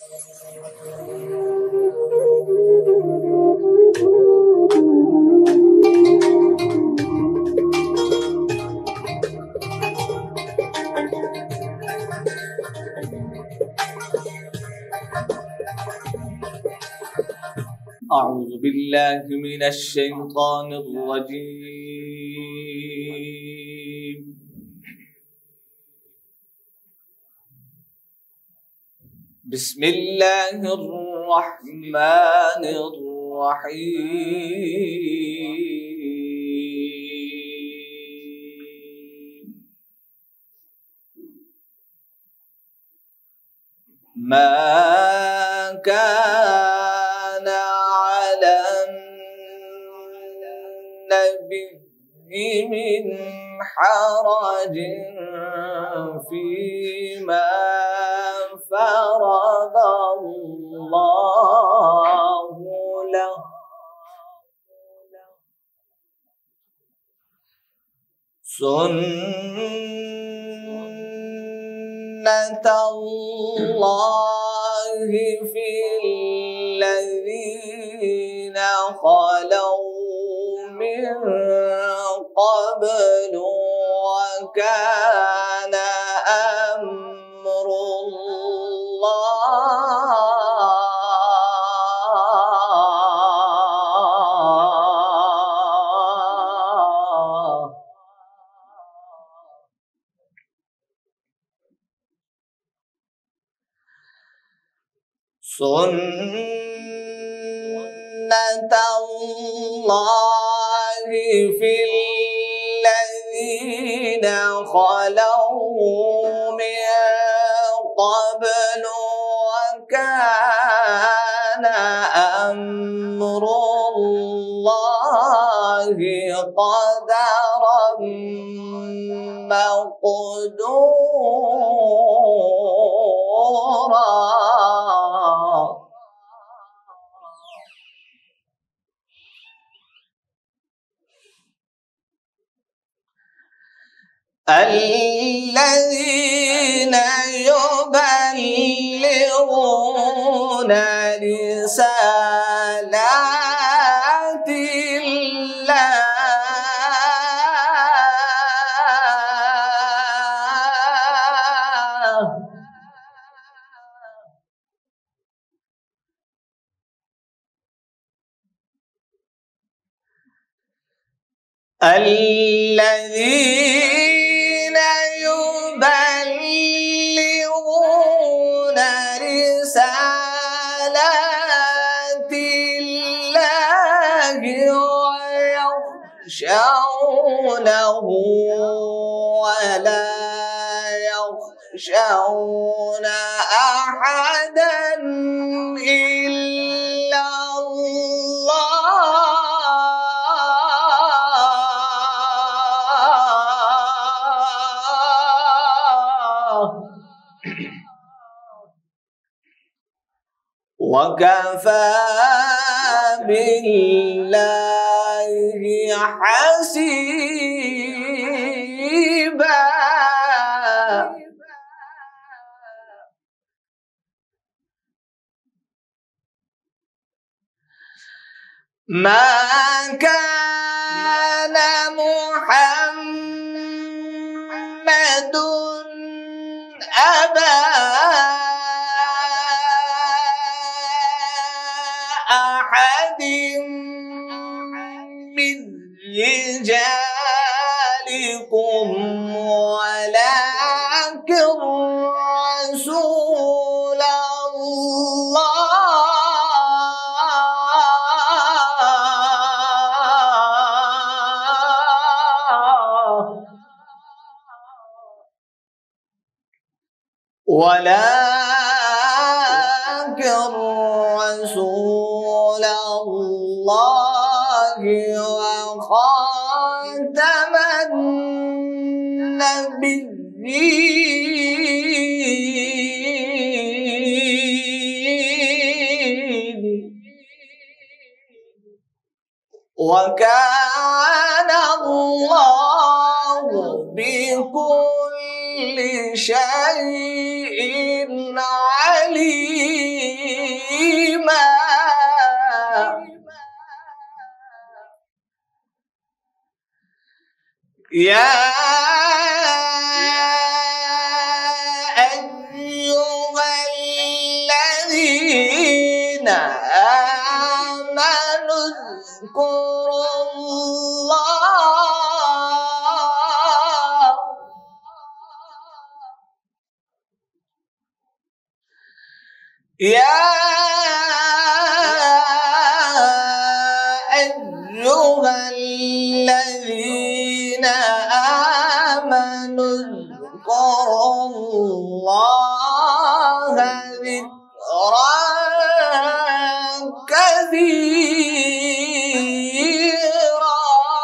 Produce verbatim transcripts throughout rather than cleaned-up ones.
أعوذ بالله من الشيطان الرجيم. بسم الله الرحمن الرحيم. ما كان على النبي من حرج فيما فرض الله له سنة الله في الذين خلوا من قبل وكان أمر الله سنة الله في الذين خلوا من قبل وكان أمر الله قدرا مقدورا. الذين يبلغون رسالات الله الذين يبلغون رسالات الله ويخشونه ولا يخشون أحدا إلا الله وكفى بالله حسيبا. ما كان محمد أبا أحد من رجالكم ولكن رسول الله ولكن رسول الله وخاتم النبيين وكان الله بكل شيء عليم. يا أيها الذين آمنوا اذكروا الله يا أيها الذين آمنوا اذكروا الله ذكرا كثيرا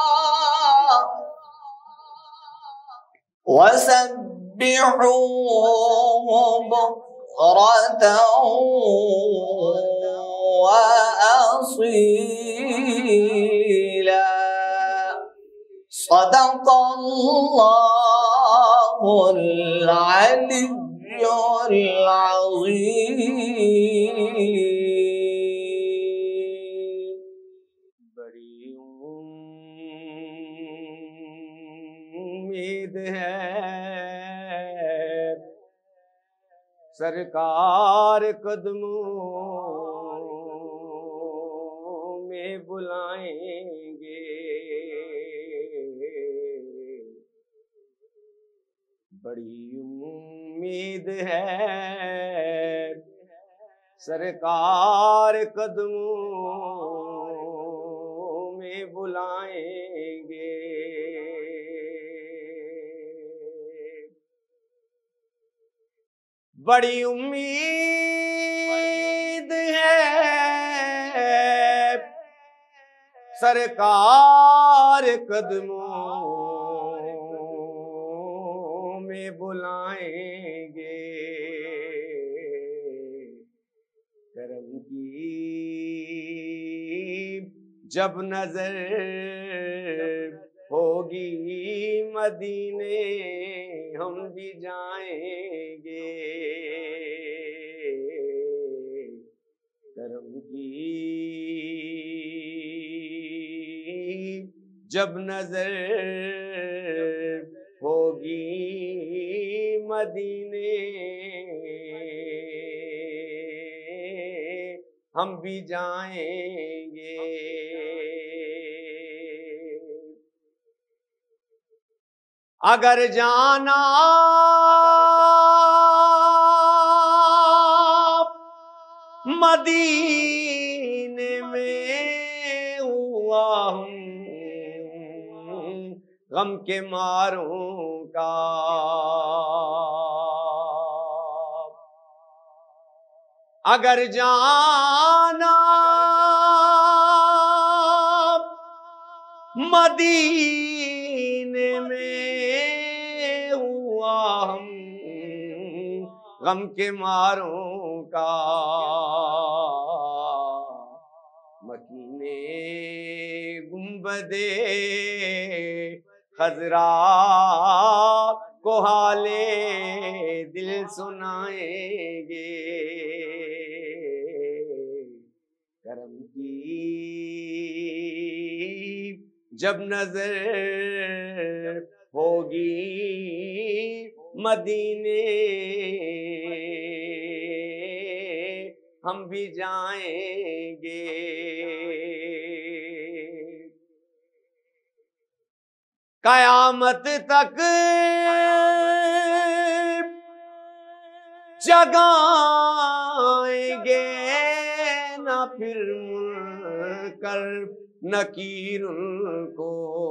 وسبحوه بكرة وأصيلا صدق الله العلي العظيم. بڑی امید ہے سرکار قدموں میں بلائیں گے، بڑی امید ہے سرکار قدموں میں بلائیں گے، بڑی امید ہے سرکار قدموں میں بلائیں گے، کرم کی جب نظر ہوگی مدینے ہم بھی جائیں گے، کرم کی جب نظر ہوگی مدینے ہم بھی جائیں گے، اگر جانا مدینے میں ہوا ہوں غم کے ماروں کا، اگر جانا مدینے میں ہوا ہم غم کے ماروں کا، مکینے گنبدے خضرا کو حالے دل سنائیں گے، کرم کی جب نظر ہوگی مدینے ہم بھی جائیں گے، قیامت تک جگائیں گے نہ پھر منکر نکیر کو،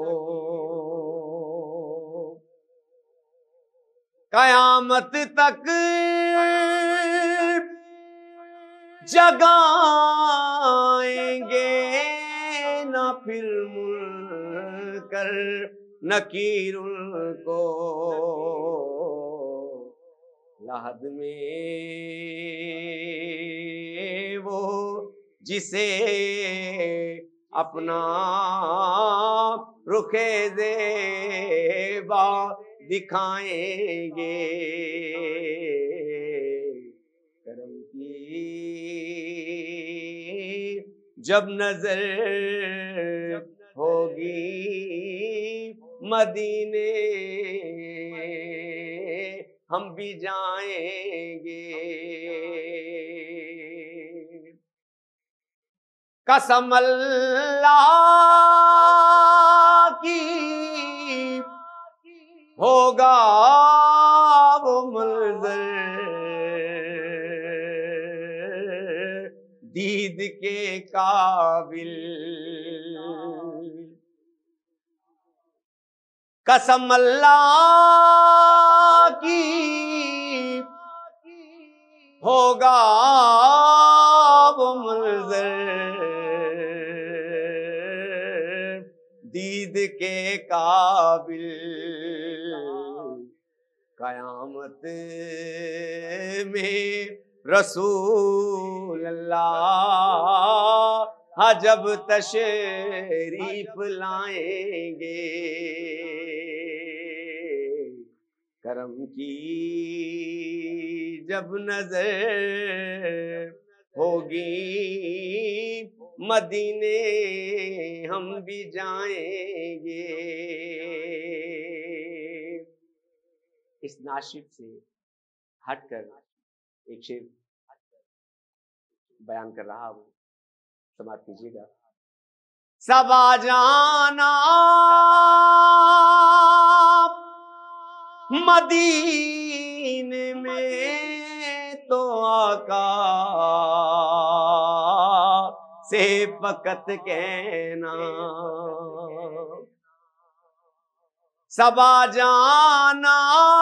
قیامت تک جگائیں گے نہ پھر منکر نکیر کو، لحد میں وہ جسے اپنا رخ زیبا دکھائیں گے، کرم کی جب نظر ہوگی مدینے ہم بھی جائیں گے. قسم اللہ کی ہوگا وہ منظر دید کے قابل. قسم اللہ کی ہوگا وہ منظر دید کے قابل. قیامت میں رسول اللہ جب تشریف لائیں گے کرم کی جب نظر ہوگی مدینے ہم بھی جائیں گے. اس ناشد سے ہٹ کر ایک شعر بیان کر رہا ہوں، سماعت کیجیے گا. صبا جانا مدینے میں تو آقا سے فقط کہنا. صبا جانا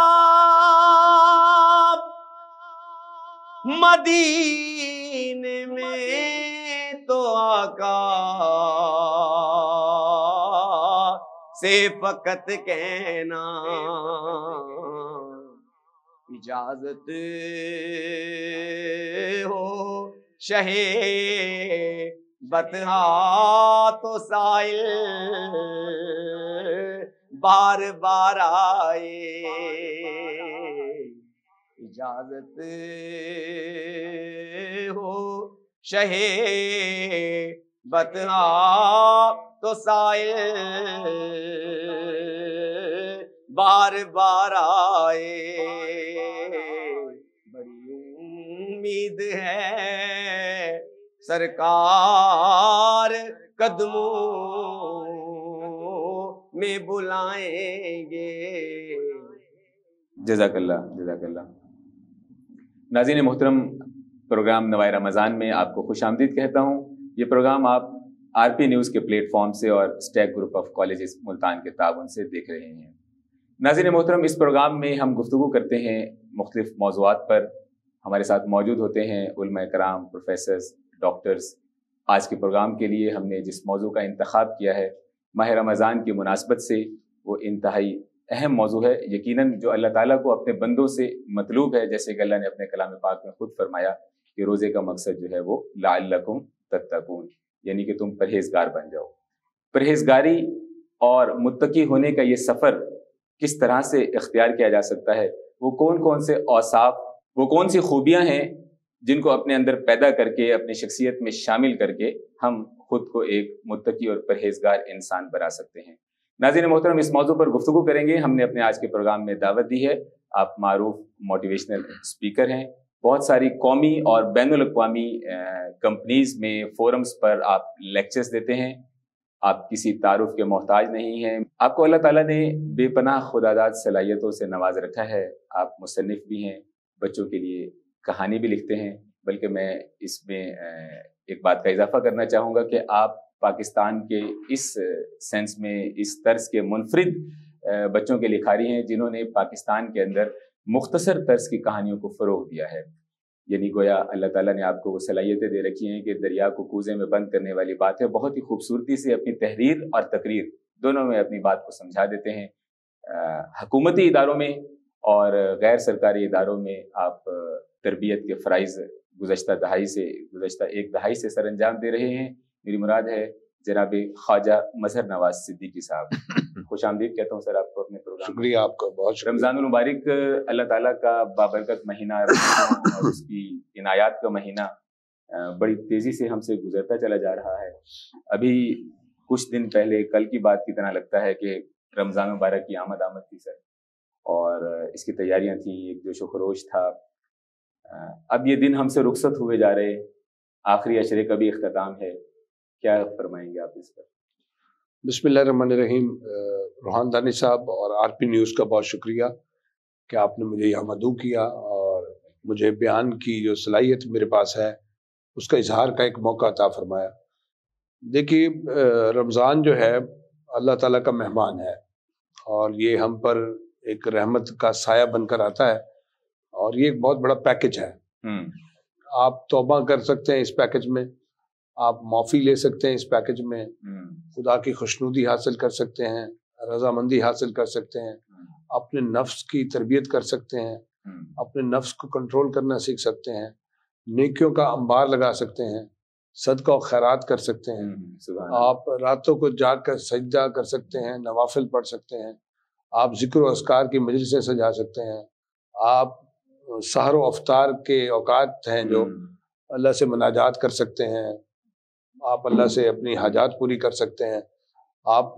مدینے میں تو آقا سے فقط کہنا. اجازت ہو شہ بطحا تو سائل بار بار آئے. اجازت ہو شہ بطحا تو سائل بار بار آئے. بڑی امید ہے سرکار قدموں میں بلائیں گے. جزاک اللہ جزاک اللہ. ناظرین محترم، پروگرام نوائے رمضان میں آپ کو خوش آمدید کہتا ہوں. یہ پروگرام آپ آر پی نیوز کے پلیٹ فارم سے اور stack group of colleges Multan کے تعاون سے دیکھ رہے ہیں. ناظرین محترم، اس پروگرام میں ہم گفتگو کرتے ہیں مختلف موضوعات پر. ہمارے ساتھ موجود ہوتے ہیں علماء کرام، پروفیسرز، ڈاکٹرز. آج کے پروگرام کے لیے ہم نے جس موضوع کا انتخاب کیا ہے ماہ رمضان کی مناسبت سے، وہ انتہائی اہم موضوع ہے. یقیناً جو اللہ تعالیٰ کو اپنے بندوں سے مطلوب ہے، جیسے کہ اللہ نے اپنے کلام پاک میں خود فرمایا کہ روزے کا مقصد جو ہے وہ لعلکم تتقون، یعنی کہ تم پرہیزگار بن جاؤ. پرہیزگاری اور متقی ہونے کا یہ سفر کس طرح سے اختیار کیا جا سکتا ہے، وہ کون کون سے اوصاف، وہ کون سی خوبیاں ہیں جن کو اپنے اندر پیدا کر کے اپنی شخصیت میں شامل کر کے ہم خود کو ایک متقی اور پرہیزگار انسان بنا سکتے ہیں. ناظرین محترم، اس موضوع پر گفتگو کریں گے. ہم نے اپنے آج کے پروگرام میں دعوت دی ہے. آپ معروف موٹیویشنل اسپیکر ہیں، بہت ساری قومی اور بین الاقوامی کمپنیز میں، فورمز پر آپ لیکچرز دیتے ہیں. آپ کسی تعارف کے محتاج نہیں ہیں. آپ کو اللہ تعالیٰ نے بے پناہ خداداد صلاحیتوں سے نواز رکھا ہے. آپ مصنف بھی ہیں، بچوں کے لیے کہانی بھی لکھتے ہیں. بلکہ میں اس میں ایک بات کا اضافہ کرنا چاہوں گا کہ آپ پاکستان کے اس سینس میں اس طرز کے منفرد بچوں کے لکھاری ہیں جنہوں نے پاکستان کے اندر مختصر طرز کی کہانیوں کو فروغ دیا ہے. یعنی گویا اللہ تعالیٰ نے آپ کو وہ صلاحیتیں دے رکھی ہیں کہ دریا کو کوزے میں بند کرنے والی بات ہے، بہت ہی خوبصورتی سے اپنی تحریر اور تقریر دونوں میں اپنی بات کو سمجھا دیتے ہیں. حکومتی اداروں میں اور غیر سرکاری اداروں میں آپ تربیت کے فرائض گزشتہ دہائی سے گزشتہ ایک دہائی سے سر انجام دے رہے ہیں. میری مراد ہے جناب خواجہ مظہر نواز صدیقی صاحب. خوش آمدید کہتا ہوں سر آپ کو اپنے پروگرام. شکریہ آپ کا، بہت شکریہ. رمضان المبارک اللہ تعالیٰ کا بابرکت مہینہ اور اس کی عنایات کا مہینہ بڑی تیزی سے ہم سے گزرتا چلا جا رہا ہے. ابھی کچھ دن پہلے، کل کی بات کی طرح لگتا ہے کہ رمضان مبارک کی آمد آمد تھی سر، اور اس کی تیاریاں تھیں، ایک جوش و خروش تھا. اب یہ دن ہم سے رخصت ہوئے جا رہے، آخری عشرے کا بھی اختتام ہے، کیا فرمائیں گے آپ اس پر؟ بسم اللہ الرحمن الرحیم. روحان دانی صاحب اور آر پی نیوز کا بہت شکریہ کہ آپ نے مجھے یہاں مدعو کیا اور مجھے بیان کی جو صلاحیت میرے پاس ہے اس کا اظہار کا ایک موقع عطا فرمایا. دیکھیے رمضان جو ہے اللہ تعالیٰ کا مہمان ہے اور یہ ہم پر ایک رحمت کا سایہ بن کر آتا ہے اور یہ ایک بہت بڑا پیکج ہے. آپ توبہ کر سکتے ہیں اس پیکج میں، آپ معافی لے سکتے ہیں اس پیکج میں، خدا کی خوشنودی حاصل کر سکتے ہیں، رضامندی حاصل کر سکتے ہیں، اپنے نفس کی تربیت کر سکتے ہیں، اپنے نفس کو کنٹرول کرنا سیکھ سکتے ہیں، نیکیوں کا انبار لگا سکتے ہیں، صدقہ و خیرات کر سکتے ہیں، آپ راتوں کو جاگ کر سجدہ کر سکتے ہیں، نوافل پڑھ سکتے ہیں، آپ ذکر و اذکار کی مجلسیں سجا سکتے ہیں، آپ سحر و افطار کے اوقات ہیں جو اللہ سے مناجات کر سکتے ہیں، آپ اللہ سے اپنی حاجات پوری کر سکتے ہیں، آپ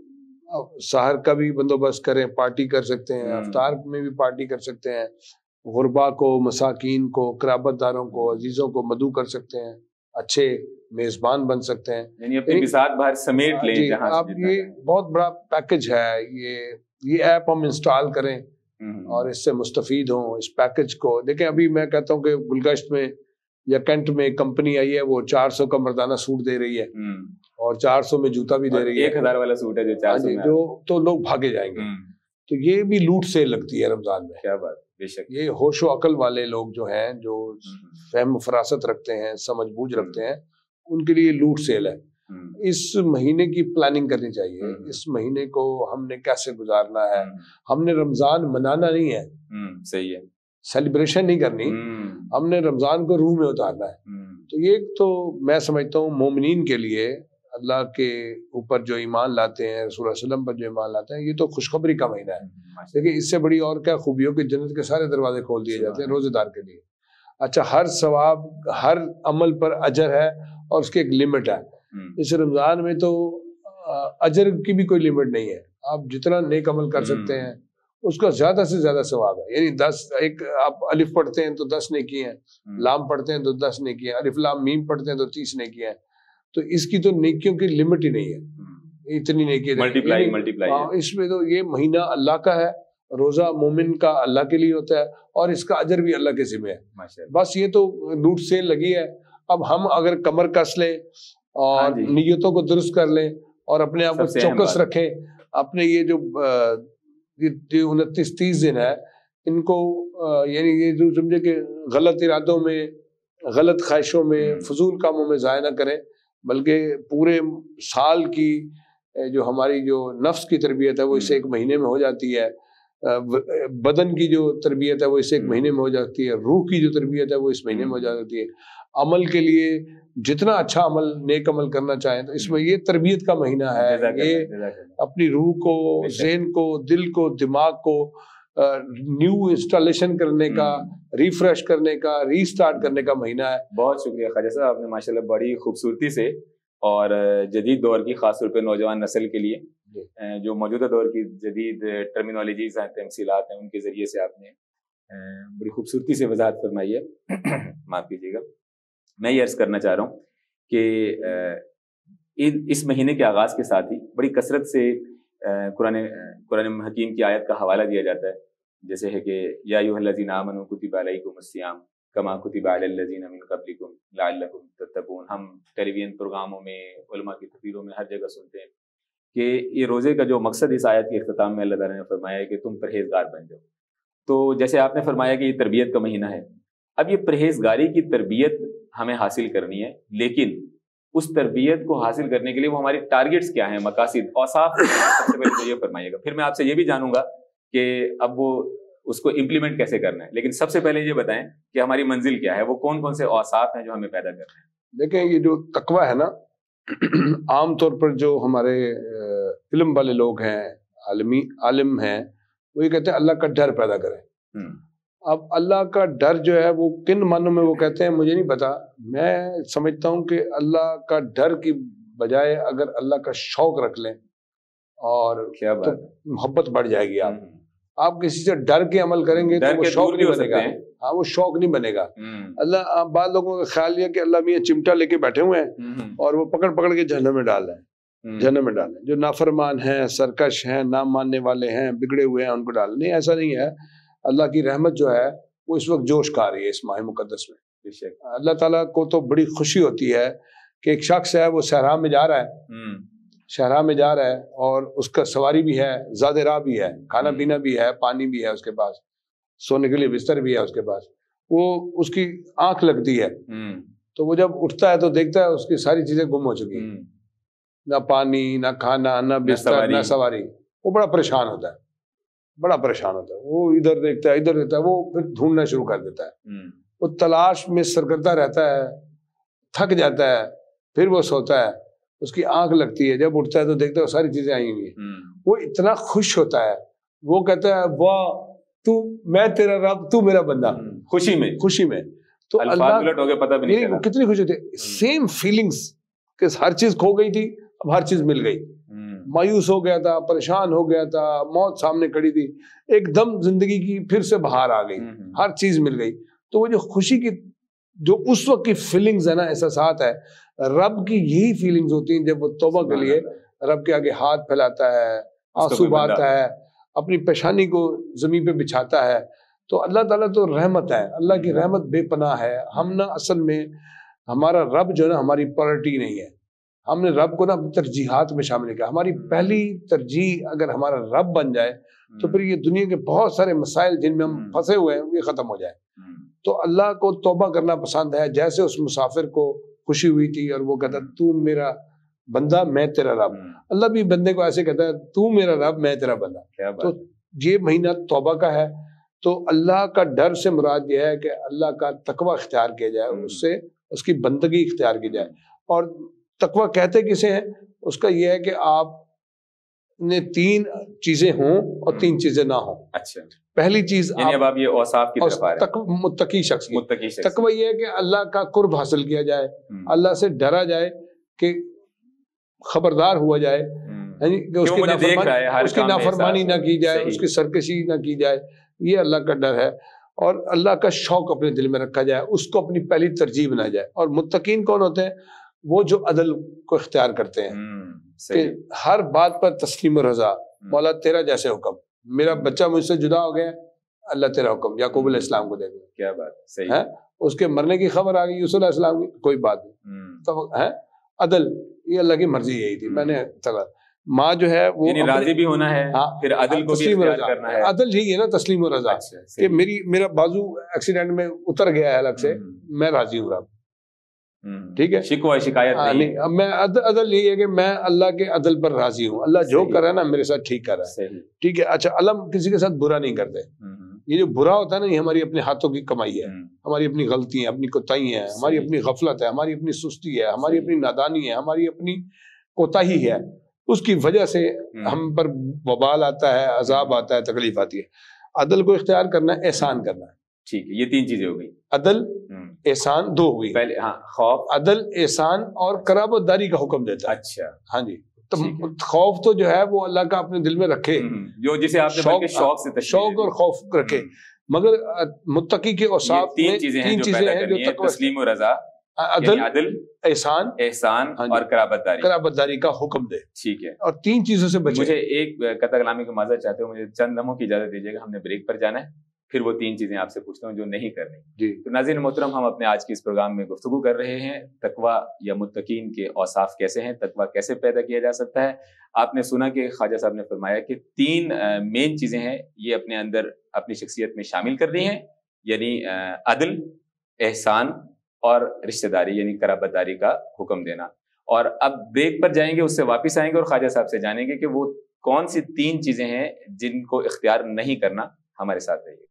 سحر کا بھی بندوبست کریں، پارٹی کر سکتے ہیں، افطار میں بھی پارٹی کر سکتے ہیں، غربا کو، مساکین کو، قرابت داروں کو، عزیزوں کو مدعو کر سکتے ہیں، اچھے میزبان بن سکتے ہیں، یعنی اپنی بساط باہر سمیٹ لیں جی جہاں آپ. یہ بہت بڑا پیکج ہے. یہ یہ ایپ ہم انسٹال کریں اور اس سے مستفید ہوں اس پیکج کو. دیکھیں ابھی میں کہتا ہوں کہ گلگشت میں یا کینٹ میں ایک کمپنی آئی ہے، وہ چار سو کا مردانہ سوٹ دے رہی ہے اور چار سو میں جوتا بھی دے رہی ہے، ایک ہزار والا سوٹ ہے جو چار سو میں جو تو لوگ بھاگے جائیں گے. تو یہ بھی لوٹ سیل لگتی ہے رمضان میں. کیا بات، بے شک. یہ ہوش و عقل والے لوگ جو ہیں، جو فہم و فراست رکھتے ہیں، سمجھ بوجھ رکھتے ہیں، ان کے لیے لوٹ سیل ہے. اس مہینے کی پلاننگ کرنی چاہیے. اس مہینے کو ہم نے کیسے گزارنا ہے. ہم نے رمضان منانا نہیں ہے، صحیح ہے، سیلیبریشن نہیں کرنی، ہم نے رمضان کو روح میں اتارنا ہے. تو یہ تو میں سمجھتا ہوں مومنین کے لیے، اللہ کے اوپر جو ایمان لاتے ہیں، رسول اللہ علیہ وسلم پر جو ایمان لاتے ہیں، یہ تو خوشخبری کا مہینہ ہے. دیکھیں اس سے بڑی اور کیا خوبیوں کی جنت کے سارے دروازے کھول دیے جاتے ہیں روزے دار کے لیے. اچھا، ہر ثواب، ہر عمل پر اجر ہے اور اس کی ایک لمٹ ہے. اس رمضان میں تو اجر کی بھی کوئی لمٹ نہیں ہے. آپ جتنا نیک عمل کر سکتے ہیں اس کا زیادہ سے زیادہ ثواب ہے. یعنی دس، ایک آپ الف پڑھتے ہیں تو دس نیکی ہیں، لام پڑھتے ہیں تو دس نیکی ہیں، الف لام میم پڑھتے ہیں تو تیس نیکی ہیں. تو اس کی تو نیکیوں کی لمٹ ہی نہیں ہے، اتنی نیکی. Multiply multiply. اس میں تو یہ مہینہ اللہ کا ہے، روزہ مومن کا اللہ کے لیے ہوتا ہے اور اس کا اجر بھی اللہ کے ذمہ ہے. بس یہ تو لوٹ سیل لگی ہے. اب ہم اگر کمر کس لیں اور نیتوں کو درست کر لیں اور اپنے آپ کو چوکس رکھیں، اپنے یہ جو انتیس تیس دن ہے ان کو، یعنی یہ جو سمجھے کہ غلط ارادوں میں، غلط خواہشوں میں، فضول کاموں میں ضائع نہ کریں، بلکہ پورے سال کی جو ہماری جو نفس کی تربیت ہے وہ اس سے ایک مہینے میں ہو جاتی ہے، بدن کی جو تربیت ہے وہ اس سے ایک مہینے میں ہو جاتی ہے، روح کی جو تربیت ہے وہ اس مہینے میں ہو جاتی ہے. عمل کے لیے جتنا اچھا عمل، نیک عمل کرنا چاہیں تو اس میں یہ تربیت کا مہینہ ہے. یہ اپنی روح کو، ذہن کو، دل کو، دماغ کو نیو انسٹالیشن کرنے کا، ریفریش کرنے کا، ری سٹارٹ کرنے کا مہینہ ہے. بہت شکریہ خواجہ صاحب، آپ نے ماشاءاللہ بڑی خوبصورتی سے اور جدید دور کی، خاص طور پہ نوجوان نسل کے لیے جو موجودہ دور کی جدید ٹرمینالوجیز ہیں، تمثیلات ہیں، ان کے ذریعے سے آپ نے بڑی خوبصورتی سے وضاحت فرمائی ہے. معاف کیجیے گا، میں یہ عرض کرنا چاہ رہا ہوں کہ اس مہینے کے آغاز کے ساتھ ہی بڑی کثرت سے قرآن قرآن حکیم کی آیت کا حوالہ دیا جاتا ہے، جیسے ہے کہ یا ایھا الذین آمنوا کتب علیکم الصیام کما کتب علی الذین من قبلکم لعلکم تتقون. ہم ٹیلی ویژن پروگراموں میں، علماء کی تقریروں میں ہر جگہ سنتے ہیں کہ یہ روزے کا جو مقصد اس آیت کے اختتام میں اللہ تعالیٰ نے فرمایا ہے کہ تم پرہیزگار بن جاؤ. تو جیسے آپ نے فرمایا کہ یہ تربیت کا مہینہ ہے، اب یہ پرہیزگاری کی تربیت ہمیں حاصل کرنی ہے، لیکن اس تربیت کو حاصل کرنے کے لیے وہ ہماری ٹارگٹس کیا ہیں، مقاصد، اوصاف سب سے پہلے تو یہ فرمائیے گا. پھر میں آپ سے یہ بھی جانوں گا کہ اب وہ اس کو امپلیمنٹ کیسے کرنا ہے، لیکن سب سے پہلے یہ بتائیں کہ ہماری منزل کیا ہے، وہ کون کون سے اوصاف ہیں جو ہمیں پیدا کرنا ہے. دیکھیں یہ جو تقویٰ ہے نا، عام طور پر جو ہمارے علم والے لوگ ہیں، عالمی عالم ہیں، وہ یہ کہتے ہیں اللہ کا ڈر پیدا کریں. اب اللہ کا ڈر جو ہے وہ کن معنوں میں وہ کہتے ہیں مجھے نہیں پتا. میں سمجھتا ہوں کہ اللہ کا ڈر کی بجائے اگر اللہ کا شوق رکھ لیں اور کیا تو بات ہے، محبت بڑھ جائے گی. آپ ہوں، آپ کسی سے ڈر کے عمل کریں گے ڈر تو وہ کے شوق دور بھی نہیں ہو بنے گا. سکتے ہیں. ہاں وہ شوق نہیں بنے گا. ہوں، اللہ آپ بعض لوگوں کا خیال یہ کہ اللہ میاں چمٹا لے کے بیٹھے ہوئے ہیں ہوں، ہوں، اور وہ پکڑ پکڑ کے جہنم میں ڈال رہے ہیں. ہوں، جہنم میں ڈالیں. جو نافرمان ہیں، سرکش ہیں، نام ماننے والے ہیں، بگڑے ہوئے ہیں، ان کو ڈالیں. نہیں، ایسا نہیں ہے. اللہ کی رحمت جو ہے وہ اس وقت جوش کا رہی ہے اس ماہ مقدس میں. بے شک. اللہ تعالیٰ کو تو بڑی خوشی ہوتی ہے کہ ایک شخص ہے وہ صحرا میں جا رہا ہے، ہوں، صحرا میں جا رہا ہے اور اس کا سواری بھی ہے، زاد راہ بھی ہے، کھانا پینا بھی ہے، پانی بھی ہے اس کے پاس، سونے کے لیے بستر بھی ہے اس کے پاس. وہ اس کی آنکھ لگتی ہے ہوں، تو وہ جب اٹھتا ہے تو دیکھتا ہے اس کی ساری چیزیں گم ہو چکی ہیں. ہوں، نہ پانی، نہ کھانا، نہ بستر، سواری. نہ سواری. وہ بڑا پریشان ہوتا ہے، بڑا پریشان ہوتا ہے. وہ ادھر دیکھتا ہے، ادھر دیکھتا ہے، وہ پھر ڈھونڈنا شروع کر دیتا ہے. ہوں، وہ تلاش میں سرگردہ رہتا ہے، تھک جاتا ہے، پھر وہ سوتا ہے. اس کی آنکھ لگتی ہے، جب اٹھتا ہے تو دیکھتا ہے وہ ساری چیزیں آئی ہوئی ہیں. ہوں، وہ اتنا خوش ہوتا ہے، وہ کہتا ہے واہ تو میں تیرا رب، تو میرا بندہ. ہوں، خوشی میں خوشی میں تو الفاظ اللہ الٹ ہو گئے، پتہ بھی نہیں نہیں چلا. وہ کتنی خوش ہوتی ہے. سیم فیلنگز کہ ہر چیز کھو گئی تھی، اب ہر چیز مل گئی. ہوں، مایوس ہو گیا تھا، پریشان ہو گیا تھا، موت سامنے کھڑی تھی، ایک دم زندگی کی پھر سے بہار آ گئی، ہوں، ہر چیز مل گئی. تو وہ جو خوشی کی جو اس وقت کی فیلنگز ہے نا، احساسات ہے، رب کی یہی فیلنگز ہوتی ہیں جب وہ توبہ کے لیے رب کے آگے ہاتھ پھیلاتا ہے، آنسو بہاتا ہے، اپنی پیشانی کو زمین پہ بچھاتا ہے. تو اللہ تعالیٰ تو رحمت ہے، اللہ کی رحمت بے پناہ ہے. ہم نا اصل میں ہمارا رب جو ہے نا ہماری پرائرٹی نہیں ہے. ہم نے رب کو نا اپنی ترجیحات میں شامل کیا. ہماری پہلی ترجیح اگر ہمارا رب بن جائے تو پھر یہ دنیا کے بہت سارے مسائل جن میں ہم پھنسے ہوئے ہیں یہ ختم ہو جائے. تو اللہ کو توبہ کرنا پسند ہے. جیسے اس مسافر کو خوشی ہوئی تھی اور وہ کہتا تو میرا بندہ میں تیرا رب. اللہ بھی بندے کو ایسے کہتا ہے تو میرا رب میں تیرا بندہ. تو یہ مہینہ توبہ کا ہے. تو اللہ کا ڈر سے مراد یہ ہے کہ اللہ کا تقوی اختیار کیا جائے، اس سے اس کی بندگی اختیار کی جائے. اور تقوی کہتے کسے ہیں؟ اس کا یہ ہے کہ آپ نے تین چیزیں ہوں اور تین چیزیں نہ ہوں. اچھا، پہلی چیز یعنی اب آپ یہ اوصاف کی طرف آ رہے ہیں. متقی شخص کی متقی شخص. تقوی یہ ہے کہ اللہ کا قرب حاصل کیا جائے، اللہ سے ڈرا جائے، کہ خبردار ہوا جائے کہ اس کی نافرمانی اس کی نافرمانی نہ کی جائے، اس کی سرکشی نہ کی جائے. یہ اللہ کا ڈر ہے. اور اللہ کا شوق اپنے دل میں رکھا جائے، اس کو اپنی پہلی ترجیح بنایا جائے. اور متقین کون ہوتے ہیں؟ وہ جو عدل کو اختیار کرتے ہیں کہ ہر بات پر تسلیم و رضا. مولا تیرا جیسے حکم، میرا بچہ مجھ سے جدا ہو گیا، اللہ تیرا حکم. یعقوب علیہ السلام کو دیکھو، کیا بات صحیح ہے. اس کے مرنے کی خبر آ گئی یوسف علیہ السلام کی، کوئی بات نہیں. تو ہے عدل، یہ اللہ کی مرضی یہی تھی. میں نے ماں جو ہے وہ یعنی راضی بھی ہونا ہے، پھر عدل کو بھی اختیار کرنا ہے. عدل یہی ہے نا، تسلیم و رضا. کہ میری میرا بازو ایکسیڈنٹ میں اتر گیا ہے الگ سے، میں راضی ہوں رب. ٹھیک ہے، شکوہ شکایت نہیں. اب میں عدل یہی ہے کہ میں اللہ کے عدل پر راضی ہوں. اللہ جو کر رہا ہے نا میرے ساتھ ٹھیک کر رہا ہے. ٹھیک ہے. اچھا، علم کسی کے ساتھ برا نہیں کرتے. یہ جو برا ہوتا ہے نا، یہ ہماری اپنے ہاتھوں کی کمائی ہے، ہماری اپنی غلطی ہیں، اپنی کوتاہی ہیں، ہماری اپنی غفلت ہے، ہماری اپنی سستی ہے، ہماری اپنی نادانی ہے، ہماری اپنی کوتاہی ہے. اس کی وجہ سے ہم پر وبال آتا ہے، عذاب آتا ہے، تکلیف آتی ہے. عدل کو اختیار کرنا ہے، احسان کرنا ہے. ٹھیک ہے، یہ تین چیزیں ہو گئی. عدل، احسان، دو ہوئی پہلے. ہاں، خوف، عدل، احسان اور قرابت داری کا حکم دیتا ہے. اچھا، ہاں جی. تو خوف تو جو ہے وہ اللہ کا اپنے دل میں رکھے، جو جسے آپ نے شوق سے شوق اور خوف رکھے. مگر متقی کے اوصاف میں تین چیزیں ہیں جو پیدا کرنی ہیں: تسلیم و رضا، عدل، عدل، احسان احسان اور قرابت داری. قرابت داری کا حکم دے. ٹھیک ہے. اور تین چیزوں سے بچے. مجھے ایک قطع کلامی کو معذرت چاہتے ہو، مجھے چند لمحوں کی اجازت دیجیے گا، ہم نے بریک پر جانا ہے، پھر وہ تین چیزیں آپ سے پوچھتا ہوں جو نہیں کرنی. جی. تو ناظرین محترم، ہم اپنے آج کے اس پروگرام میں گفتگو کر رہے ہیں تقویٰ یا متقین کے اوصاف کیسے ہیں، تقویٰ کیسے پیدا کیا جا سکتا ہے. آپ نے سنا کہ خواجہ صاحب نے فرمایا کہ تین مین چیزیں ہیں یہ اپنے اندر اپنی شخصیت میں شامل کرنی ہیں، یعنی عدل، احسان اور رشتہ داری یعنی قرابت داری کا حکم دینا. اور اب بریک پر جائیں گے، اس سے واپس آئیں گے اور خواجہ صاحب سے جانیں گے کہ وہ کون سی تین چیزیں ہیں جن کو اختیار نہیں کرنا. ہمارے ساتھ رہیے.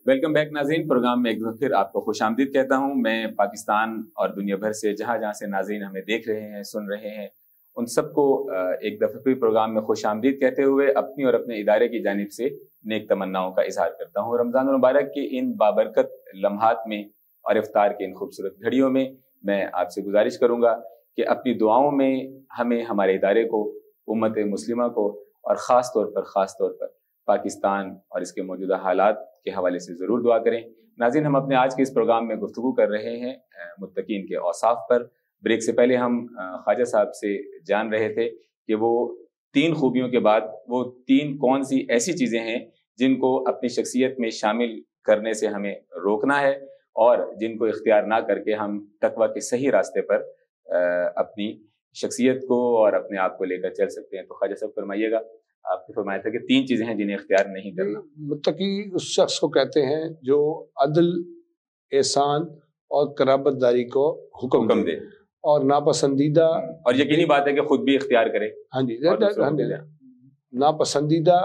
ویلکم بیک ناظرین، پروگرام میں ایک دفعہ پھر آپ کو خوش آمدید کہتا ہوں. میں پاکستان اور دنیا بھر سے جہاں جہاں سے ناظرین ہمیں دیکھ رہے ہیں، سن رہے ہیں، ان سب کو ایک دفعہ پھر پروگرام میں خوش آمدید کہتے ہوئے اپنی اور اپنے ادارے کی جانب سے نیک تمناؤں کا اظہار کرتا ہوں. رمضان المبارک کے ان بابرکت لمحات میں اور افطار کے ان خوبصورت گھڑیوں میں میں آپ سے گزارش کروں گا کہ اپنی دعاؤں میں ہمیں، ہمارے ادارے کو، امت مسلمہ کو اور خاص طور پر خاص طور پر پاکستان اور اس کے موجودہ حالات کے حوالے سے ضرور دعا کریں. ناظرین، ہم اپنے آج کے اس پروگرام میں گفتگو کر رہے ہیں متقین کے اوصاف پر. بریک سے پہلے ہم خواجہ صاحب سے جان رہے تھے کہ وہ تین خوبیوں کے بعد وہ تین کون سی ایسی چیزیں ہیں جن کو اپنی شخصیت میں شامل کرنے سے ہمیں روکنا ہے اور جن کو اختیار نہ کر کے ہم تقویٰ کے صحیح راستے پر اپنی شخصیت کو اور اپنے آپ کو لے کر چل سکتے ہیں. تو خواجہ صاحب فرمائیے گا، آپ نے فرمایا تھا کہ تین چیزیں ہیں جنہیں اختیار نہیں کرنا. متقی اس شخص کو کہتے ہیں جو عدل، احسان اور قرابت داری کو حکم, حکم دے, دے اور ناپسندیدہ، اور یقینی بات ہے کہ خود بھی اختیار کرے. ہاں جی، اور دوسروں کو بھی دے. ناپسندیدہ،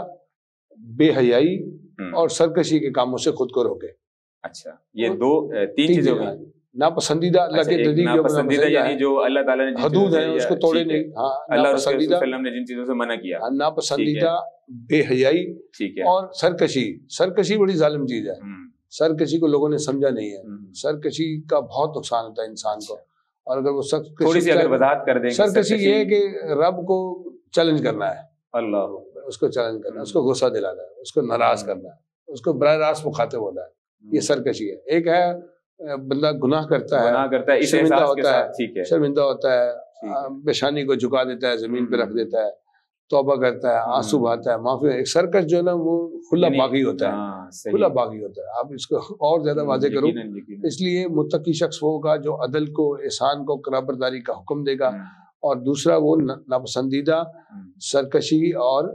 بے حیائی اور سرکشی کے کاموں سے خود کو روکے. اچھا، یہ دو تین چیزیں ہو گئی. ناپسندیدہ اللہ کے نزدیک جو ناپسندیدہ یعنی جو اللہ تعالیٰ نے حدود ہیں اس کو توڑے نہیں. ہاں، اللہ اور رسول صلی اللہ علیہ وسلم نے جن چیزوں سے منع کیا. ناپسندیدہ، بے حیائی ٹھیک ہے، اور سرکشی. سرکشی بڑی ظالم چیز ہے. سرکشی کو لوگوں نے سمجھا نہیں ہے. سرکشی کا بہت نقصان ہوتا ہے انسان کو. اور اگر وہ تھوڑی سی اگر وضاحت کر دیں. سرکشی یہ ہے کہ رب کو چیلنج کرنا ہے. اللہ اس کو چیلنج کرنا ہے، اس کو غصہ دلانا ہے، اس کو ناراض کرنا ہے، اس کو براہ راست مخاطب ہونا ہے. یہ سرکشی ہے. ایک ہے بندہ گناہ کرتا ہے، گناہ کرتا ہے، شرمندہ ہوتا ہے، ٹھیک ہے، شرمندہ ہوتا ہے، پیشانی کو جھکا دیتا ہے، زمین پہ رکھ دیتا ہے، توبہ کرتا ہے، آنسو بہاتا ہے، معافی. ایک سرکش جو ہے نا وہ کھلا باغی ہوتا ہے، کھلا باغی ہوتا ہے. آپ اس کو اور زیادہ واضح کرو. اس لیے متقی شخص وہ ہوگا جو عدل کو، احسان کو، قرابت داری کا حکم دے گا. اور دوسرا وہ ناپسندیدہ، سرکشی اور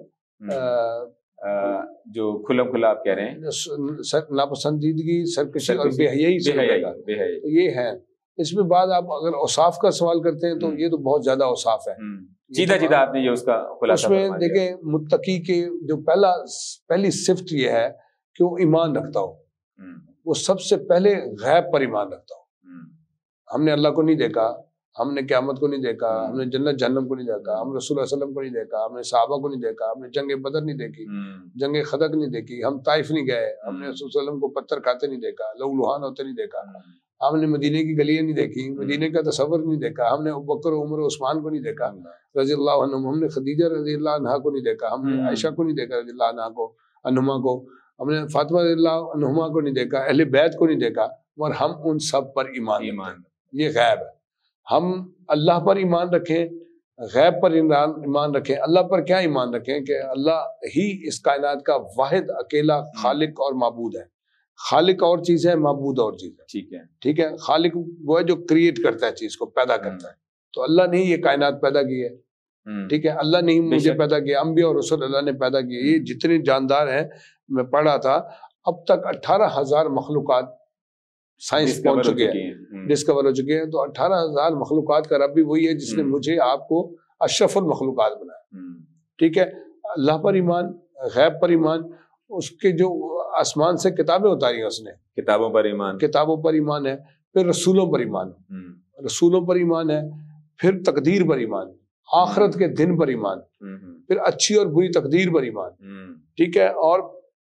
جو کھلم کھلا آپ کہہ رہے ہیں ناپسندیدگی، سرکشی اور بے حیائی سے گا. یہ ہے. اس میں بعد آپ اگر اوصاف کا سوال کرتے ہیں تو یہ تو بہت زیادہ اوصاف ہے. سیدھا سیدھا آپ نے یہ اس کا خلاصہ اس میں دیکھیں متقی کے جو پہلا پہلی صفت یہ ہے کہ وہ ایمان رکھتا ہو. وہ سب سے پہلے غیب پر ایمان رکھتا ہو. ہم نے اللہ کو نہیں دیکھا، ہم نے قیامت کو نہیں دیکھا، ہم نے جنت جہنم کو نہیں دیکھا، ہم نے رسول اللہ علیہ وسلم کو نہیں دیکھا، ہم نے صحابہ کو نہیں دیکھا، ہم نے جنگ بدر نہیں دیکھی، جنگ خندق نہیں دیکھی، ہم طائف نہیں گئے، ہم نے رسول اللہ علیہ وسلم کو پتھر کھاتے نہیں دیکھا، لہو لہان ہوتے نہیں دیکھا، ہم نے مدینے کی گلیاں نہیں دیکھی، مدینے کا تصور نہیں دیکھا، ہم نے ابوبکر عمر عثمان کو نہیں دیکھا رضی اللہ عنہم، ہم نے خدیجہ رضی اللہ عنہا کو نہیں دیکھا، ہم نے عائشہ کو نہیں دیکھا رضی اللہ عنہا کو عنہما کو، ہم نے فاطمہ رضی اللہ عنہما کو نہیں دیکھا، اہل بیت کو نہیں دیکھا، مگر ہم ان سب پر ایمان ایمان یہ غیب ہے. ہم اللہ پر ایمان رکھیں، غیب پر ایمان رکھیں. اللہ پر کیا ایمان رکھیں کہ اللہ ہی اس کائنات کا واحد اکیلا خالق اور معبود ہے. خالق اور چیز ہے، معبود اور چیز ہے. ٹھیک ہے ٹھیک ہے. خالق وہ ہے جو کریٹ کرتا ہے، چیز کو پیدا کرتا ہے. تو اللہ نے یہ کائنات پیدا کی ہے. ٹھیک ہے. اللہ نے مجھے پیدا کیا، انبیاء اور رسول اللہ نے پیدا کیے. یہ جتنے جاندار ہیں، میں پڑھا تھا اب تک اٹھارہ ہزار مخلوقات سائنس پہنچ چکے ہیں، ڈسکور ہو چکے ہیں. تو اٹھارہ ہزار مخلوقات کا رب بھی وہی ہے جس نے مجھے آپ کو اشرف المخلوقات بنایا. ٹھیک ہے. اللہ پر ایمان، غیب پر ایمان، اس کے جو آسمان سے کتابیں اتاری ہیں اس نے، کتابوں پر ایمان، کتابوں پر ایمان ہے. پھر رسولوں پر ایمان، رسولوں پر ایمان ہے. پھر تقدیر پر ایمان، آخرت کے دن پر ایمان، پھر اچھی اور بری تقدیر پر ایمان. ٹھیک ہے. اور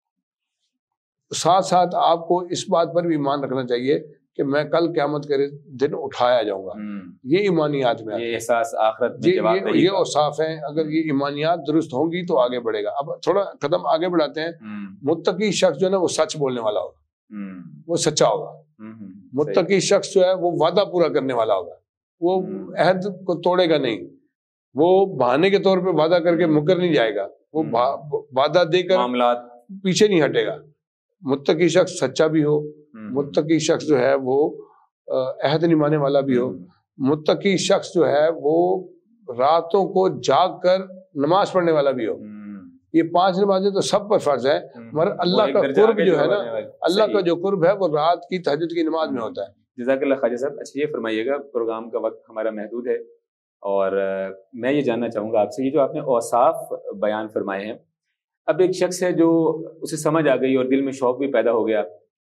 ساتھ ساتھ آپ کو اس بات پر بھی ایمان رکھنا چاہیے کہ میں کل قیامت کے دن اٹھایا جاؤں گا. یہ ایمانیات میں یہ احساس آخرت میں جواب یہ, یہ اوصاف ہیں. اگر یہ ایمانیات درست ہوں گی تو آگے بڑھے گا. اب تھوڑا قدم آگے بڑھاتے ہیں. متقی شخص جو ہے نا وہ سچ بولنے والا ہوگا، وہ سچا ہوگا. متقی شخص جو ہے وہ وعدہ پورا کرنے والا ہوگا. وہ عہد کو توڑے گا نہیں. وہ بہانے کے طور پہ وعدہ کر کے مکر نہیں جائے گا. وہ وعدہ دے کر معاملات پیچھے نہیں ہٹے گا. متقی شخص سچا بھی ہو، متقی شخص جو ہے وہ عہد نبھانے والا بھی ہو. متقی شخص جو ہے وہ راتوں کو جاگ کر نماز پڑھنے والا بھی ہو. یہ پانچ نمازیں تو سب پر فرض ہے، مگر اللہ کا قرب جو ہے نا، اللہ کا جو قرب ہے وہ رات کی تہجد کی نماز میں ہوتا ہے. جزاک اللہ خواجہ صاحب. اچھا یہ فرمائیے گا، پروگرام کا وقت ہمارا محدود ہے اور میں یہ جاننا چاہوں گا آپ سے، یہ جو آپ نے اوصاف بیان فرمائے ہیں، اب ایک شخص ہے جو اسے سمجھ آ گئی اور دل میں شوق بھی پیدا ہو گیا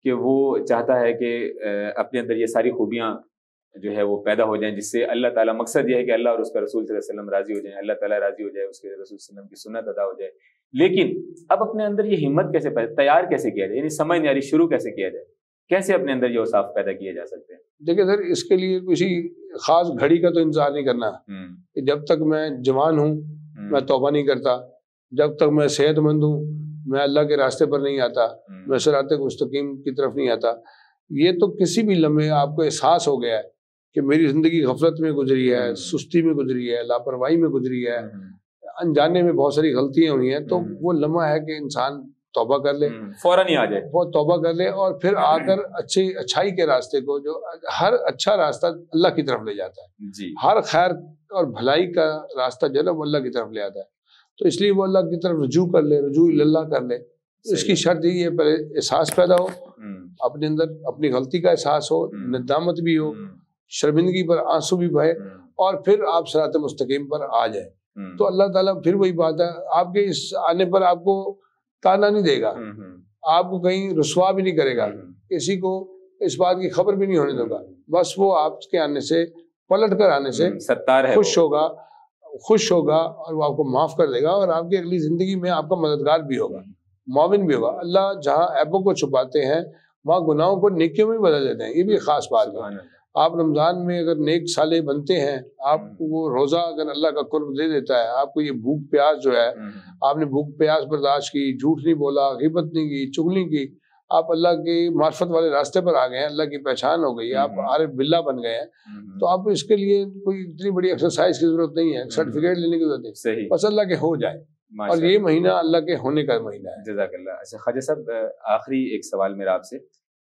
کہ وہ چاہتا ہے کہ اپنے اندر یہ ساری خوبیاں جو ہے وہ پیدا ہو جائیں، جس سے اللہ تعالیٰ، مقصد یہ ہے کہ اللہ اور اس کا رسول صلی اللہ علیہ وسلم راضی ہو جائیں، اللہ تعالیٰ راضی ہو جائے، اس کے رسول صلی اللہ علیہ وسلم کی سنت ادا ہو جائے. لیکن اب اپنے اندر یہ ہمت کیسے پیدا، تیار کیسے کیا جائے، یعنی سمجھ نہیں آ رہی شروع کیسے کیا جائے، کیسے اپنے اندر یہ اوصاف پیدا کیے جا سکتے ہیں؟ دیکھیں سر، اس کے لیے کسی خاص گھڑی کا تو انتظار نہیں کرنا کہ جب تک میں جوان ہوں میں توبہ نہیں کرتا، جب تک میں صحت مند ہوں میں اللہ کے راستے پر نہیں آتا، میں صراط مستقیم کی طرف نہیں آتا. یہ تو کسی بھی لمحے آپ کو احساس ہو گیا ہے کہ میری زندگی غفلت میں گزری ہے، سستی میں گزری ہے، لاپرواہی میں گزری ہے، انجانے میں بہت ساری غلطیاں ہوئی ہیں، تو وہ لمحہ ہے کہ انسان توبہ کر لے، فوراً ہی آ جائے، وہ توبہ کر لے اور پھر آ کر اچھی اچھائی کے راستے کو، جو ہر اچھا راستہ اللہ کی طرف لے جاتا ہے، جی ہر خیر اور بھلائی کا راستہ جو ہے نا وہ اللہ کی طرف لے آتا ہے. تو اس لیے وہ اللہ کی طرف رجوع کر لے، رجوع اللہ کر لے. اس کی شرط یہ ہے پہلے احساس پیدا ہو اپنے اندر، اپنی غلطی کا احساس ہو، ندامت بھی ہو، شرمندگی پر آنسو بھی بہے، اور پھر آپ صراط مستقیم پر آ جائیں. تو اللہ تعالیٰ پھر وہی بات ہے، آپ کے اس آنے پر آپ کو تانا نہیں دے گا، آپ کو کہیں رسوا بھی نہیں کرے گا، کسی کو اس بات کی خبر بھی نہیں ہونے دے گا. بس وہ آپ کے آنے سے، پلٹ کر آنے سے ستار ہے، خوش ہوگا خوش ہوگا اور وہ آپ کو معاف کر دے گا، اور آپ کی اگلی زندگی میں آپ کا مددگار بھی ہوگا، معاون بھی ہوگا. اللہ جہاں عیبوں کو چھپاتے ہیں وہاں گناہوں کو نیکیوں میں بدل دیتے ہیں. یہ بھی خاص بات ہے. آپ رمضان میں اگر نیک صالح بنتے ہیں، آپ کو وہ روزہ اگر اللہ کا قرب دے دیتا ہے، آپ کو یہ بھوک پیاس جو ہے، آپ نے بھوک پیاس برداشت کی، جھوٹ نہیں بولا، غیبت نہیں کی، چغلی کی، آپ اللہ کی معرفت والے راستے پر آ گئے ہیں، اللہ کی پہچان ہو گئی ہے، آپ عارف باللہ بن گئے ہیں، تو آپ اس کے لیے کوئی اتنی بڑی ایکسرسائز کی ضرورت نہیں ہے، سرٹیفکیٹ لینے کی ضرورت نہیں، بس اللہ کے ہو جائے. اور یہ مہینہ اللہ کے ہونے کا مہینہ ہے. جزاک اللہ. اچھا خواجہ صاحب، آخری ایک سوال میرا آپ سے،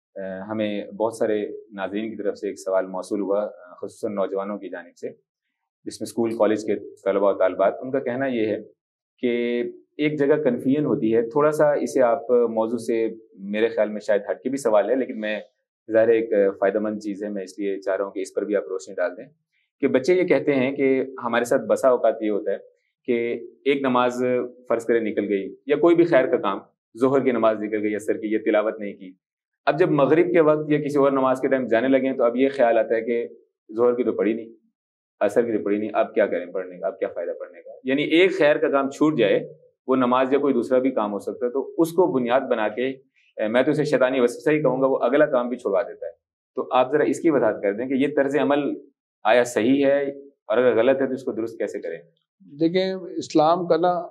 ہمیں بہت سارے ناظرین کی طرف سے ایک سوال موصول ہوا، خصوصاً نوجوانوں کی جانب سے، جس میں اسکول کالج کے طلباء و طالبات، ان کا کہنا یہ ہے کہ ایک جگہ کنفیوژن ہوتی ہے. تھوڑا سا اسے آپ موضوع سے، میرے خیال میں شاید ہٹ کے بھی سوال ہے، لیکن میں ظاہر ایک فائدہ مند چیز ہے، میں اس لیے چاہ رہا ہوں کہ اس پر بھی آپ روشنی ڈال دیں. کہ بچے یہ کہتے ہیں کہ ہمارے ساتھ بسا اوقات یہ ہوتا ہے کہ ایک نماز فرض کرے نکل گئی، یا کوئی بھی خیر کا کام، ظہر کی نماز نکل گئی، عصر کی، یہ تلاوت نہیں کی. اب جب مغرب کے وقت یا کسی اور نماز کے ٹائم جانے لگے تو اب یہ خیال آتا ہے کہ ظہر کی تو پڑھی نہیں، عصر کی تو پڑھی نہیں، اب کیا کریں پڑھنے کا، اب کیا فائدہ پڑھنے کا. یعنی ایک خیر کا کام چھوٹ جائے، وہ نماز یا کوئی دوسرا بھی کام ہو سکتا ہے، تو اس کو بنیاد بنا کے، میں تو اسے شیطانی وسوسہ ہی کہوں گا، وہ اگلا کام بھی چھڑوا دیتا ہے. تو آپ ذرا اس کی وضاحت کر دیں کہ یہ طرز عمل آیا صحیح ہے، اور اگر غلط ہے تو اس کو درست کیسے کریں؟ دیکھیں، اسلام کا نا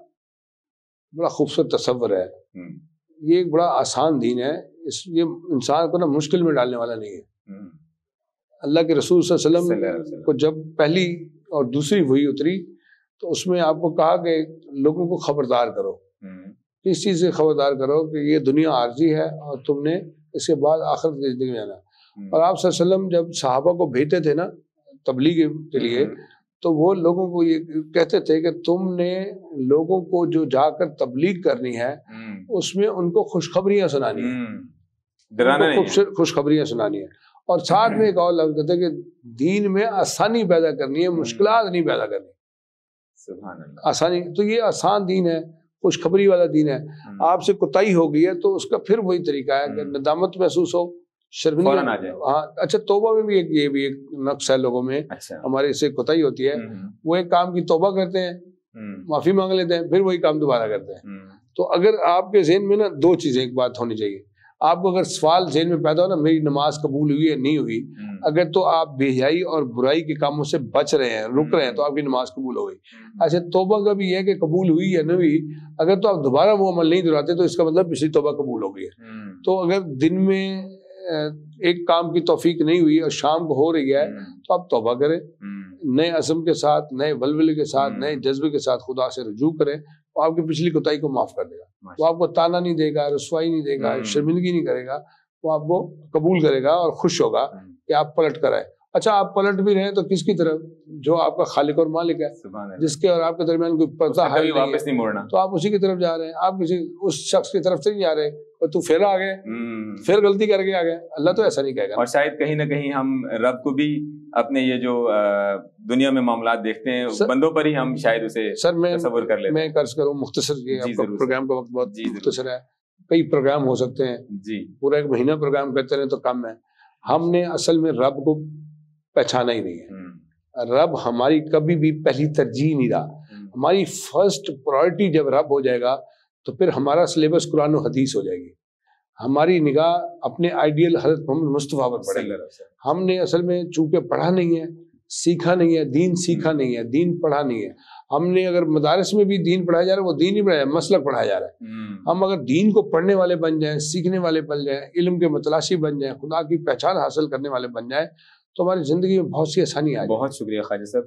بڑا خوبصورت تصور ہے، یہ ایک بڑا آسان دین ہے، اس یہ انسان کو نا مشکل میں ڈالنے والا نہیں ہے. اللہ کے رسول صلی اللہ علیہ وسلم کو جب پہلی اور دوسری وحی اتری تو اس میں آپ کو کہا کہ لوگوں کو خبردار کرو. کس چیز سے خبردار کرو؟ کہ یہ دنیا عارضی ہے اور تم نے اس کے بعد آخرت کی زندگی میں جانا. اور آپ صلی اللہ علیہ وسلم جب صحابہ کو بھیجتے تھے نا تبلیغ کے لیے، تو وہ لوگوں کو یہ کہتے تھے کہ تم نے لوگوں کو جو جا کر تبلیغ کرنی ہے اس میں ان کو خوشخبریاں سنانی ہے، خوشخبریاں سنانی ہے. اور ساتھ میں ایک اور لفظ کہتے ہیں کہ دین میں آسانی پیدا کرنی ہے، مشکلات نہیں پیدا کرنی. سبحان اللہ. آسانی تو یہ آسان دین ہے، خوشخبری والا دین ہے. آپ سے کوتاہی ہو گئی ہے تو اس کا پھر وہی طریقہ ہے کہ ندامت محسوس ہو، شرمندگی. ہاں اچھا، توبہ میں بھی ایک یہ بھی ایک نقص ہے لوگوں میں، ہمارے اس سے کوتاہی ہوتی ہے، وہ ایک کام کی توبہ کرتے ہیں، معافی مانگ لیتے ہیں، پھر وہی کام دوبارہ کرتے ہیں. تو اگر آپ کے ذہن میں نا دو چیزیں، ایک بات ہونی چاہیے، آپ کو اگر سوال ذہن میں پیدا ہو نا میری نماز قبول ہوئی ہے نہیں ہوئی، اگر تو آپ بے حیائی اور برائی کے کاموں سے بچ رہے ہیں، رک رہے ہیں، تو آپ کی نماز قبول ہو گئی. ایسے توبہ کا بھی یہ ہے کہ قبول ہوئی یا نہیں ہوئی، اگر تو آپ دوبارہ وہ عمل نہیں دہراتے تو اس کا مطلب پچھلی توبہ قبول ہو گئی ہے. تو اگر دن میں ایک کام کی توفیق نہیں ہوئی اور شام کو ہو رہی ہے تو آپ توبہ کریں، نئے عزم کے ساتھ، نئے ولولے کے ساتھ، نئے جذبے کے ساتھ خدا سے رجوع کریں، وہ آپ کی پچھلی کوتاہی کو معاف کر دے گا. وہ آپ کو تانا نہیں دے گا، رسوائی نہیں دے گا، شرمندگی نہیں کرے گا، وہ آپ کو قبول کرے گا اور خوش ہوگا کہ آپ پلٹ کر آئے. اچھا، آپ پلٹ بھی رہے تو کس کی طرف؟ جو آپ کا خالق اور مالک ہے، جس کے اور آپ کے درمیان کوئی پردہ ہے واپس نہیں موڑنا، تو آپ اسی کی طرف جا رہے ہیں. آپ کسی اس شخص کی طرف سے نہیں جا رہے اور تو پھر آ گئے، پھر غلطی کر کے آ گئے. اللہ تو ایسا نہیں کہے گا. اور شاید کہیں نہ کہیں ہم رب کو بھی اپنے یہ جو دنیا میں معاملات دیکھتے ہیں بندوں پر ہی ہم شاید اسے تصور کر لیتے ہیں. میں قرض کروں مختصر، پروگرام کا وقت بہت مختصر ہے. کئی پروگرام ہو سکتے ہیں، جی پورا ایک مہینہ پروگرام کرتے رہے تو کم ہے. ہم نے اصل میں رب کو پہچانا ہی نہیں ہے. ہم، رب ہماری کبھی بھی پہلی ترجیح نہیں رہا. ہم، ہماری فرسٹ پرائرٹی جب رب ہو جائے گا تو پھر ہمارا سلیبس قرآن و حدیث ہو جائے گی. ہماری نگاہ اپنے آئیڈیل حضرت محمد مصطفیٰ پر پڑے صلی گی. اللہ علیہ وسلم. ہم نے اصل میں چونکہ پڑھا نہیں ہے، سیکھا نہیں ہے، دین سیکھا نہیں ہے، دین پڑھا نہیں ہے. ہم نے اگر مدارس میں بھی دین پڑھایا جا رہا ہے وہ دین ہی پڑھایا جا رہا ہے، مسلک پڑھایا جا رہا ہے. ہم، ہم اگر دین کو پڑھنے والے بن جائیں، سیکھنے والے بن جائیں، علم کے متلاشی بن جائیں، خدا کی پہچان حاصل کرنے والے بن جائیں تو ہماری زندگی میں بہت سی آسانی آ جائے. بہت شکریہ خواجہ صاحب.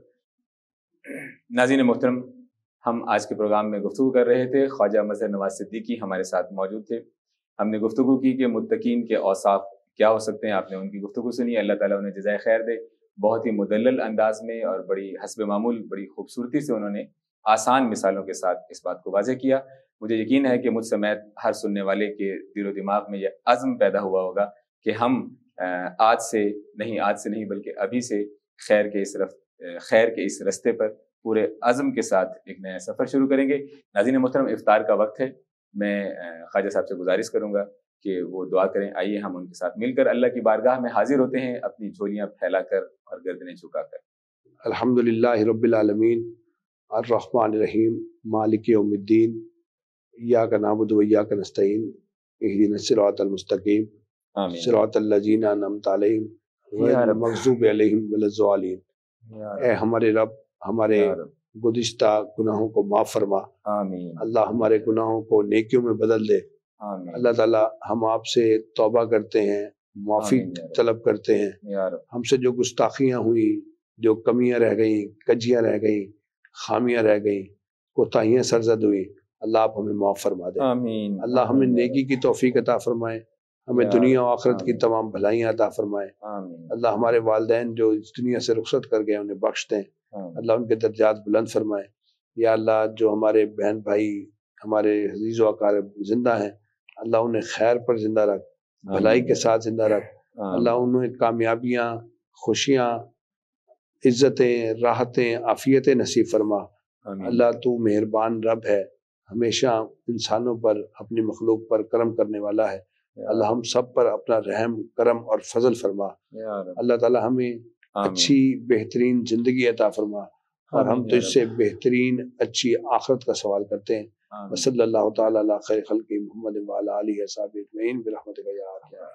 ناظرین محترم، ہم آج کے پروگرام میں گفتگو کر رہے تھے. خواجہ مظہر نواز صدیقی ہمارے ساتھ موجود تھے. ہم نے گفتگو کی کہ متقین کے اوصاف کیا ہو سکتے ہیں. آپ نے ان کی گفتگو سنی. اللہ تعالیٰ انہیں جزائے خیر دے. بہت ہی مدلل انداز میں اور بڑی حسب معمول بڑی خوبصورتی سے انہوں نے آسان مثالوں کے ساتھ اس بات کو واضح کیا. مجھے یقین ہے کہ مجھ سمیت ہر سننے والے کے دل و دماغ میں یہ عزم پیدا ہوا ہوگا کہ ہم آج سے نہیں آج سے نہیں بلکہ ابھی سے خیر کے اس رف خیر کے اس رستے پر پورے عزم کے ساتھ ایک نیا سفر شروع کریں گے. ناظرین محترم، افطار کا وقت ہے. میں خواجہ صاحب سے گزارش کروں گا کہ وہ دعا کریں. آئیے ہم ان کے ساتھ مل کر اللہ کی بارگاہ میں حاضر ہوتے ہیں اپنی جھولیاں پھیلا کر اور گردنیں جھکا کر. الحمدللہ رب العالمین الرحمن الرحیم مالک یوم الدین ایاک نعبد و ایاک نستعین اہدنا الصراط المستقیم آمین. صراط الذین انعمت علیہم غیر یا رب. المغضوب علیہم ولا الضالین. اے ہمارے رب، ہمارے یا رب. گزشتہ گناہوں کو معاف فرما. آمین. اللہ ہمارے گناہوں کو نیکیوں میں بدل دے. آمین. اللہ تعالیٰ ہم آپ سے توبہ کرتے ہیں، معافی آمین یا رب. طلب کرتے ہیں. یا رب. ہم سے جو گستاخیاں ہوئیں، جو کمیاں رہ گئیں، کجیاں رہ گئیں، خامیاں رہ گئیں، کوتاہیاں سرزد ہوئی، اللہ آپ ہمیں معاف فرما دیں. آمین. اللہ ہمیں آمین یا نیکی کی توفیق عطا فرمائے، ہمیں یا دنیا رب. و آخرت کی آمین. تمام بھلائیاں عطا فرمائے. آمین. اللہ ہمارے والدین جو اس دنیا سے رخصت کر گئے انہیں بخش دیں. آمین. اللہ ان کے درجات بلند فرمائے. یا اللہ جو ہمارے بہن بھائی ہمارے عزیز و اقارب زندہ ہیں، اللہ انہیں خیر پر زندہ رکھ، بھلائی کے ساتھ زندہ رکھ. آمین. اللہ انہیں کامیابیاں، خوشیاں، عزتیں، راحتیں، عافیتیں نصیب فرما. آمین. اللہ تو مہربان رب ہے، ہمیشہ انسانوں پر، اپنی مخلوق پر کرم کرنے والا ہے. یا اللہ ہم سب پر اپنا رحم، کرم اور فضل فرما. یا رب. اللہ تعالی ہمیں آمین. اچھی بہترین زندگی عطا فرما اور ہم آمین تو یا اس سے بہترین اچھی آخرت کا سوال کرتے ہیں. آمین. وصلی اللہ تعالی علی خیر خلق محمد وعلی آلہ وصحبہ اجمعین برحمتک یا ارحم.